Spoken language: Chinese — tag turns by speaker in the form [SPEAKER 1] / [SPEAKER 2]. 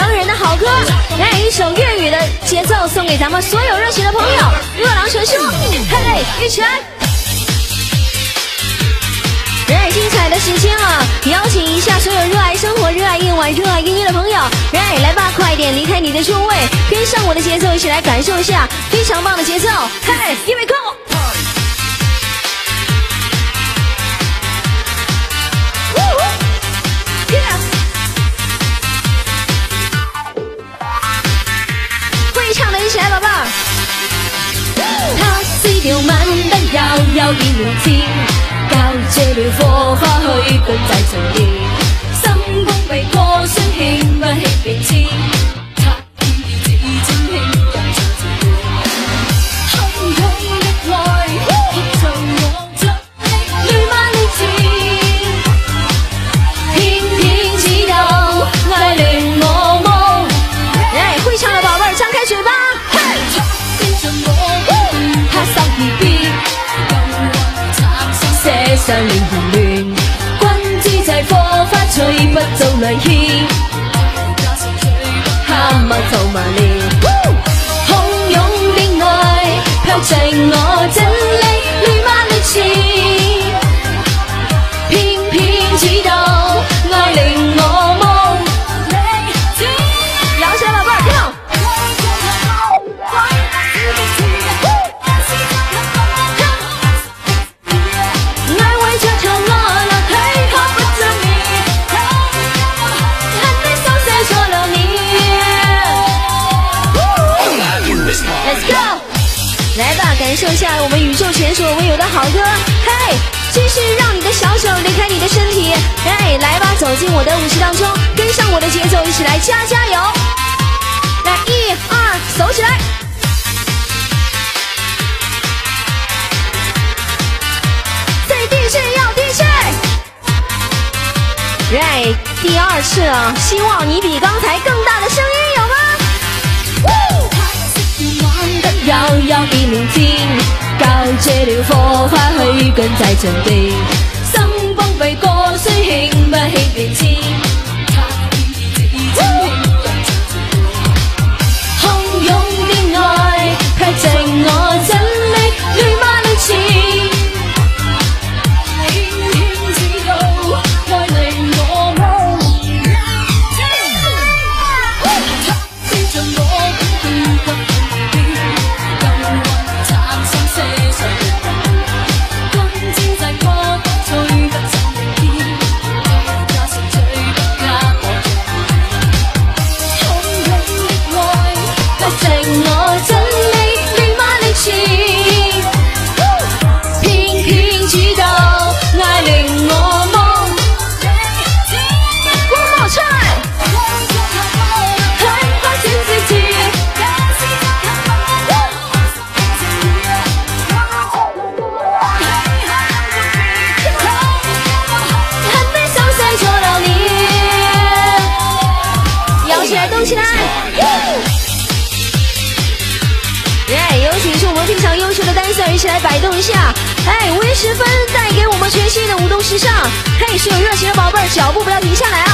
[SPEAKER 1] 伤人的好歌，来一首粤语的节奏送给咱们所有热情的朋友。饿狼传说，嘿，一起来！来，精彩的时间了，邀请一下所有热爱生活、热爱夜晚、热爱音乐的朋友，来吧，快点离开你的座位，跟上我的节奏，一起来感受一下非常棒的节奏。嘿，因为够。会唱的一起来，宝贝儿。他撕掉萬得悠然無天，交借了火花去滾製成煙，心空被破傷輕不輕變遷，他偏要自稱輕人做自戀，洶湧的愛合隨我着力亂萬里前，偏偏知道愛亂我夢。來，會唱的寶貝兒張開嘴巴。上亂同亂，君之際火花吹不做雷牽，哈密頭麻練，洶湧的愛卻剩我真力亂萬里前，偏偏知道愛令我夢。搖起來，寶貝兒，聽到？来吧，感受一下我们宇宙前所未有的好歌，嘿，继续让你的小手离开你的身体，来吧，走进我的舞池当中，跟上我的节奏，一起来加油！来，1、2，走起来！再地势要地势！来，第2次了，希望你比刚才更大的声音，有吗？悠悠變連天，交借了火花去滾製成地，心崩被過雖輕不輕變遷，他偏要自稱輕人做自戀，洶湧的愛卻剩我真力亂萬里前，偏偏知道愛令我夢，他知盡我偏不起来！有请是我们非常优秀的dancer，一起来摆动一下。5月10分带给我们全新的舞动时尚。所有热情的宝贝儿，脚步不要停下来。